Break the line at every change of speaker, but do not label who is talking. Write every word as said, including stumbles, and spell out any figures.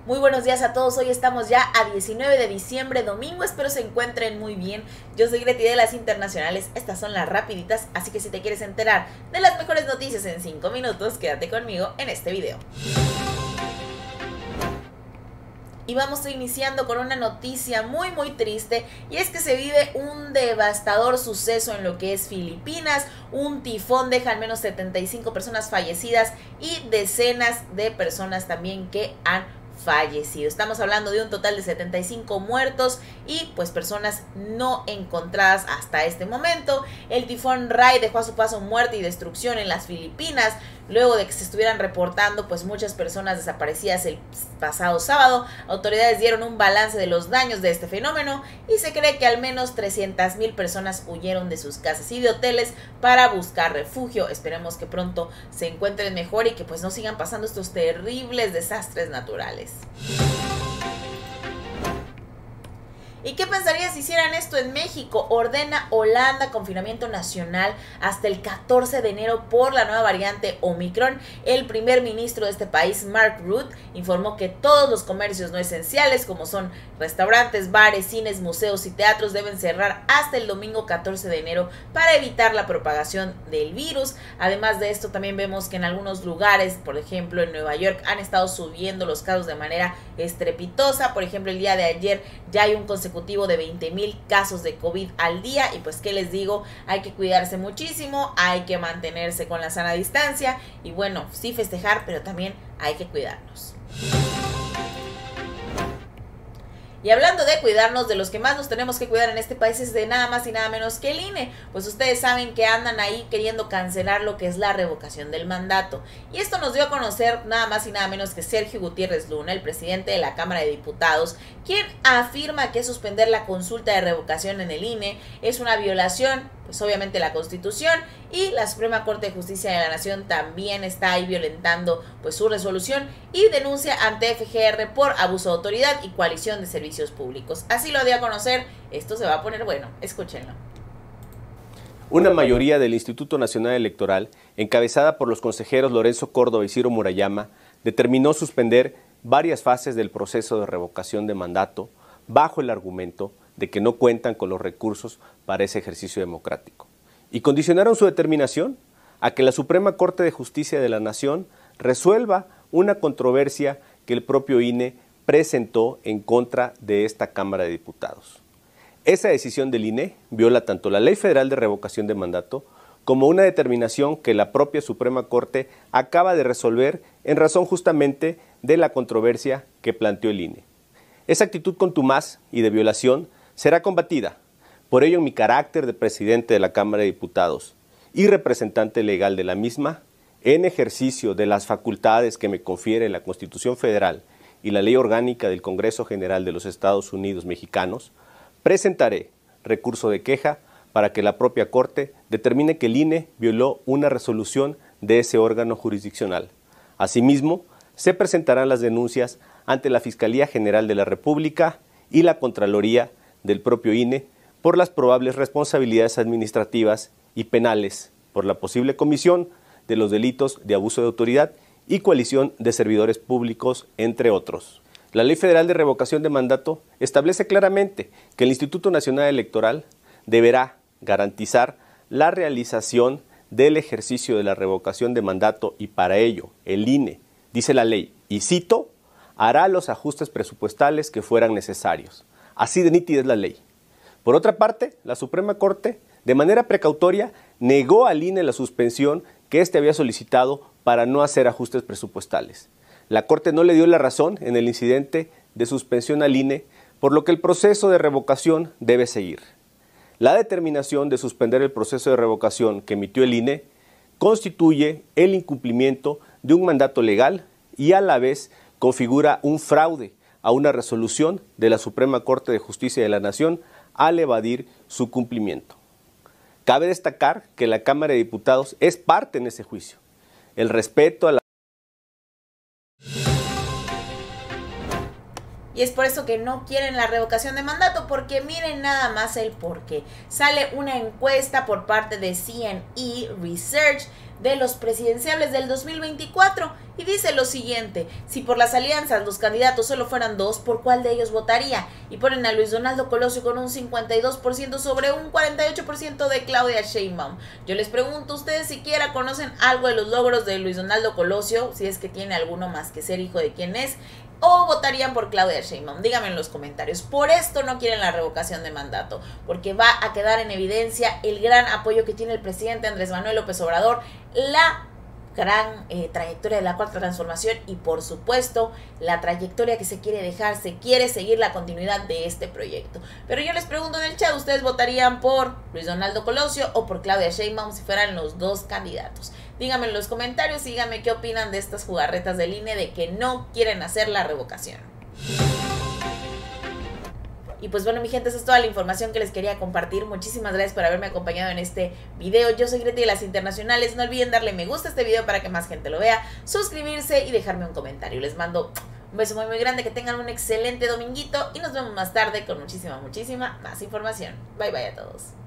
Muy buenos días a todos, hoy estamos ya a diecinueve de diciembre, domingo, espero se encuentren muy bien. Yo soy Greti de las Internacionales, estas son las rapiditas, así que si te quieres enterar de las mejores noticias en cinco minutos, quédate conmigo en este video. Y vamos iniciando con una noticia muy muy triste, y es que se vive un devastador suceso en lo que es Filipinas. Un tifón deja al menos setenta y cinco personas fallecidas y decenas de personas también que han fallecido. Estamos hablando de un total de setenta y cinco muertos y pues personas no encontradas hasta este momento. El tifón Rai dejó a su paso muerte y destrucción en las Filipinas luego de que se estuvieran reportando pues muchas personas desaparecidas el pasado sábado. Autoridades dieron un balance de los daños de este fenómeno y se cree que al menos trescientas mil personas huyeron de sus casas y de hoteles para buscar refugio. Esperemos que pronto se encuentren mejor y que pues no sigan pasando estos terribles desastres naturales. ¿Y qué pensarías si hicieran esto en México? Ordena Holanda confinamiento nacional hasta el catorce de enero por la nueva variante Omicron. El primer ministro de este país, Mark Rutte, informó que todos los comercios no esenciales, como son restaurantes, bares, cines, museos y teatros, deben cerrar hasta el domingo catorce de enero para evitar la propagación del virus. Además de esto, también vemos que en algunos lugares, por ejemplo en Nueva York, han estado subiendo los casos de manera estrepitosa. Por ejemplo, el día de ayer ya hay un consecutivo de veinte mil casos de COVID al día y pues qué les digo, hay que cuidarse muchísimo, hay que mantenerse con la sana distancia y bueno, sí festejar, pero también hay que cuidarnos. Y hablando de cuidarnos, de los que más nos tenemos que cuidar en este país es de nada más y nada menos que el I N E. Pues ustedes saben que andan ahí queriendo cancelar lo que es la revocación del mandato. Y esto nos dio a conocer nada más y nada menos que Sergio Gutiérrez Luna, el presidente de la Cámara de Diputados, quien afirma que suspender la consulta de revocación en el I N E es una violación, pues obviamente, la Constitución, y la Suprema Corte de Justicia de la Nación también está ahí violentando pues su resolución y denuncia ante F G R por abuso de autoridad y coalición de servicios públicos. Así lo dio a conocer, esto se va a poner bueno, escúchenlo.
Una mayoría del Instituto Nacional Electoral, encabezada por los consejeros Lorenzo Córdoba y Ciro Murayama, determinó suspender varias fases del proceso de revocación de mandato bajo el argumento de que no cuentan con los recursos para ese ejercicio democrático. Y condicionaron su determinación a que la Suprema Corte de Justicia de la Nación resuelva una controversia que el propio I N E presentó en contra de esta Cámara de Diputados. Esa decisión del I N E viola tanto la Ley Federal de Revocación de Mandato como una determinación que la propia Suprema Corte acaba de resolver en razón justamente de la controversia que planteó el I N E. Esa actitud contumaz y de violación será combatida. Por ello, en mi carácter de presidente de la Cámara de Diputados y representante legal de la misma, en ejercicio de las facultades que me confiere la Constitución Federal y la Ley Orgánica del Congreso General de los Estados Unidos Mexicanos, presentaré recurso de queja para que la propia Corte determine que el I N E violó una resolución de ese órgano jurisdiccional. Asimismo, se presentarán las denuncias ante la Fiscalía General de la República y la Contraloría del propio I N E por las probables responsabilidades administrativas y penales por la posible comisión de los delitos de abuso de autoridad y coalición de servidores públicos, entre otros. La Ley Federal de Revocación de Mandato establece claramente que el Instituto Nacional Electoral deberá garantizar la realización del ejercicio de la revocación de mandato y para ello el I N E, dice la ley, y cito, hará los ajustes presupuestales que fueran necesarios. Así de nítida es la ley. Por otra parte, la Suprema Corte, de manera precautoria, negó al I N E la suspensión que éste había solicitado para no hacer ajustes presupuestales. La Corte no le dio la razón en el incidente de suspensión al I N E, por lo que el proceso de revocación debe seguir. La determinación de suspender el proceso de revocación que emitió el I N E constituye el incumplimiento de un mandato legal y a la vez configura un fraude a una resolución de la Suprema Corte de Justicia de la Nación al evadir su cumplimiento. Cabe destacar que la Cámara de Diputados es parte en ese juicio. El respeto a la
Y es por eso que no quieren la revocación de mandato, porque miren nada más el porqué. Sale una encuesta por parte de C N E Research de los presidenciables del dos mil veinticuatro Y dice lo siguiente: si por las alianzas los candidatos solo fueran dos, ¿por cuál de ellos votaría? Y ponen a Luis Donaldo Colosio con un cincuenta y dos por ciento sobre un cuarenta y ocho por ciento de Claudia Sheinbaum. Yo les pregunto, ¿ustedes siquiera conocen algo de los logros de Luis Donaldo Colosio? Si es que tiene alguno más que ser hijo de quien es. ¿O votarían por Claudia Sheinbaum? Díganme en los comentarios. Por esto no quieren la revocación de mandato, porque va a quedar en evidencia el gran apoyo que tiene el presidente Andrés Manuel López Obrador, la gran eh, trayectoria de la Cuarta Transformación y por supuesto la trayectoria que se quiere dejar, se quiere seguir la continuidad de este proyecto. Pero yo les pregunto en el chat, ¿ustedes votarían por Luis Donaldo Colosio o por Claudia Sheinbaum si fueran los dos candidatos? Díganme en los comentarios y díganme qué opinan de estas jugarretas del I N E de que no quieren hacer la revocación. Y pues bueno, mi gente, esa es toda la información que les quería compartir. Muchísimas gracias por haberme acompañado en este video. Yo soy Greti de las Internacionales. No olviden darle me gusta a este video para que más gente lo vea, suscribirse y dejarme un comentario. Les mando un beso muy muy grande, que tengan un excelente dominguito y nos vemos más tarde con muchísima, muchísima más información. Bye bye a todos.